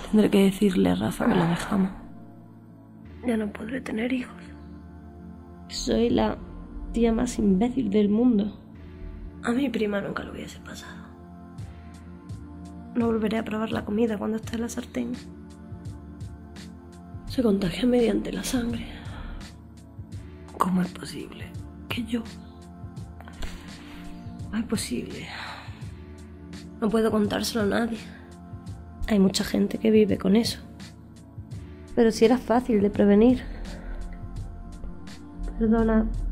Tendré que decirle a Rafa que lo dejamos. Ya no podré tener hijos. Soy la tía más imbécil del mundo. A mi prima nunca lo hubiese pasado. No volveré a probar la comida cuando esté en la sartén. Se contagia mediante la sangre. ¿Cómo es posible que yo? No es posible. No puedo contárselo a nadie. Hay mucha gente que vive con eso. Pero si era fácil de prevenir. Perdona.